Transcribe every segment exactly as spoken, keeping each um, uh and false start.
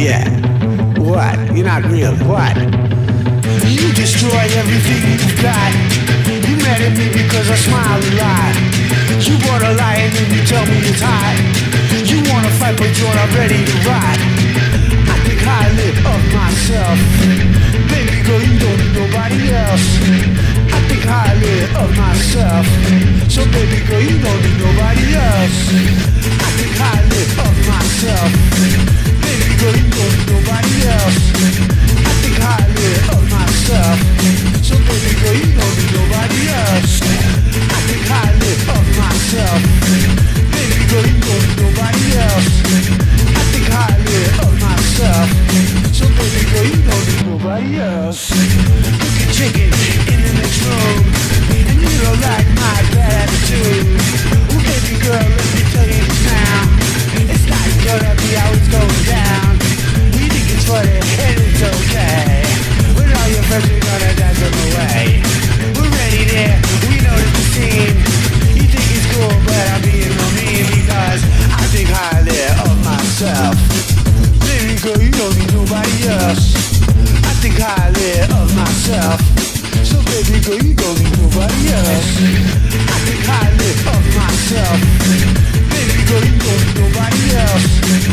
Yeah. What? You're not real. What? You destroy everything you've got. You mad at me because I smile a lot. You bought a lie and then you tell me it's hot. You wanna fight but you're not ready to ride. I think highly of myself. Baby girl, you don't need nobody else. I think highly of myself. So baby girl, you don't need nobody else. I think highly of myself. Baby girl, you don't need nobody else. I think highly of myself. So baby girl, you don't need nobody else. I think highly of myself. Baby girl, you don't need nobody else. I think highly of myself. So baby girl, you don't need nobody else. Cooking chicken in the next room, and you don't like my bad attitude. Well, baby girl, let me tell you now, it's not gonna be how it's going down. We think it's funny and it's okay, but all your friends are gonna dance them away. We're ready there, we know the scene. You think it's cool, but I'm being real mean because I think highly of myself. Baby girl, you don't need nobody else. I think highly of myself. So baby girl, you don't need nobody else. I think highly of myself. Baby girl, you don't need nobody else.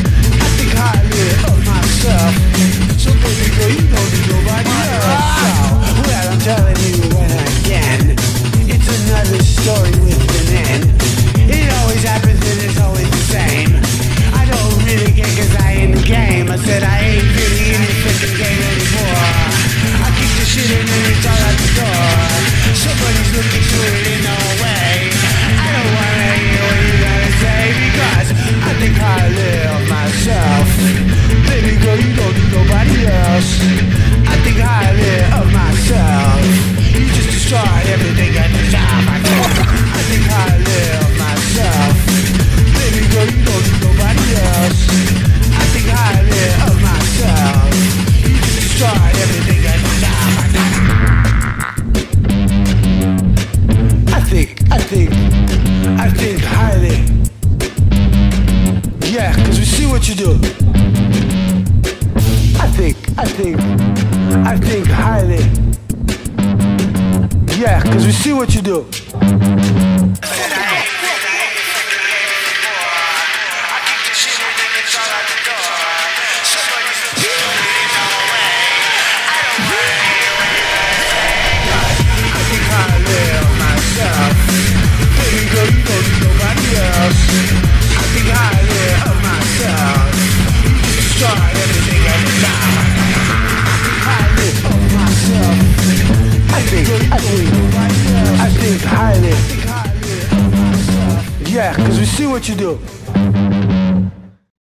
I think highly of myself. So baby girl, you don't need nobody else. So, well, I'm telling you when again, it's another story with an end. It always happens and it's always the same. I don't really care cause I ain't the game. I said I ain't really in this freaking game anymore. I keep the shit in and it's all out the door. Somebody's looking through it in no way. I don't wanna hear what you gotta say because I think highly of myself. Baby girl, you don't need nobody else. I think highly of myself. You just destroyed everything at the top. I I think highly of myself. Baby girl, you don't need nobody else. I think highly of myself. You just destroyed everything at the top. I think, I think, I think highly. Yeah, cause we see what you do. I think, I think, I think highly. Yeah, cause we see what you do. I think highly of myself. You destroy everything every time. I think highly of myself. I think, I think, I think highly. Yeah, cause we see what you do.